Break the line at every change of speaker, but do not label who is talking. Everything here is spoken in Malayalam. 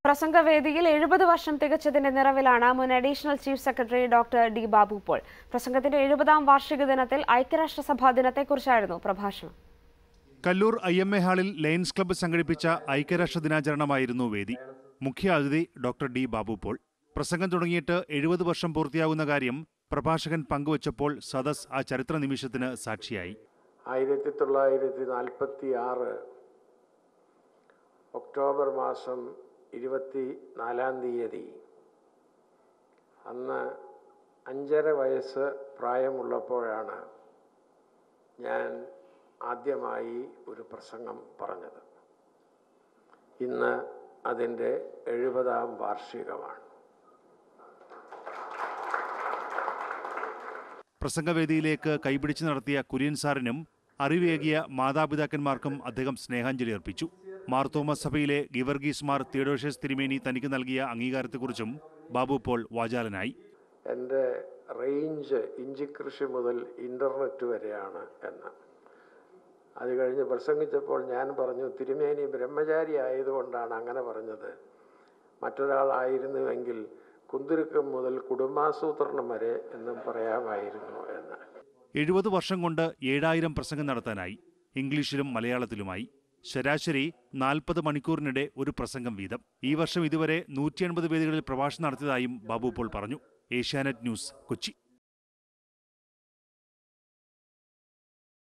പ്രസംഗവേദിയിൽ 70 വർഷം തികച്ചതിന്റെ നിറവിലാണ് മുൻ additional chief secretary doctor D Babu Paul. പ്രസംഗത്തിന്റെ 70ാം വാർഷിക ദിനത്തിൽ ഐക്യരാഷ്ട്രസഭാ ദിനത്തെക്കുറിച്ചായിരുന്നു പ്രഭാഷണം.
കല്ലൂർ IMA ഹാളിൽ ലയൺസ് ക്ലബ്ബ് സംഘടിപ്പിച്ച ഐക്യരാഷ്ട്ര ദിനാചരണമായിരുന്നു വേദി. മുഖ്യ അതിഥി ഡോക്ടർ ഡി ബാബു പോൾ. പ്രസംഗം തുടങ്ങിയിട്ട് 70 വർഷം പൂർത്തിയാകുന്ന കാര്യം പ്രഭാഷകൻ പങ്കുവച്ചപ്പോൾ സദസ് ആ ചരിത്ര നിമിഷത്തിന് സാക്ഷിയായി.
1946 ഒക്ടോബർ മാസം 24-ാം തീയതി അന്ന് 5.5 വയസ്സ് പ്രായമുള്ളപ്പോഴാണ് ഞാൻ ആദ്യമായി ഒരു പ്രസംഗം പറഞ്ഞത്. ഇന്ന് അതിൻ്റെ 70ാം വാർഷികമാണ്.
പ്രസംഗവേദിയിലേക്ക് കൈപിടിച്ച് നടത്തിയ കുര്യൻ സാറിനും അറിവേകിയ മാതാപിതാക്കന്മാർക്കും അദ്ദേഹം സ്നേഹാഞ്ജലി അർപ്പിച്ചു. മാർ തോമസ് സഭയിലെ ഗിവർഗീസ് മാർ തിയോഡോഷ്യസ് തിരുമേനി തനിക്ക് നൽകിയ അംഗീകാരത്തെക്കുറിച്ചും ബാബു പോൾ വാചാലനായി.
എൻ്റെ റേഞ്ച് ഇഞ്ചിക്കൃഷി മുതൽ ഇൻ്റർനെറ്റ് വരെയാണ് എന്ന്. അത് കഴിഞ്ഞ് പ്രസംഗിച്ചപ്പോൾ ഞാൻ പറഞ്ഞു, തിരുമേനി ബ്രഹ്മചാരി ആയതുകൊണ്ടാണ് അങ്ങനെ പറഞ്ഞത്. മറ്റൊരാളായിരുന്നുവെങ്കിൽ കുന്തിരുക്കം മുതൽ കുടുംബാസൂത്രണം വരെ എന്നും പറയാമായിരുന്നു എന്ന്.
70 വർഷം കൊണ്ട് 7000 പ്രസംഗം നടത്താനായി. ഇംഗ്ലീഷിലും മലയാളത്തിലുമായി. ശരാശരി 40 മണിക്കൂറിനിടെ ഒരു പ്രസംഗം വീതം. ഈ വർഷം ഇതുവരെ 180 വേദികളിൽ പ്രഭാഷണം നടത്തിയതായും ബാബു പോൾ പറഞ്ഞു. ഏഷ്യാനെറ്റ് ന്യൂസ്, കൊച്ചി.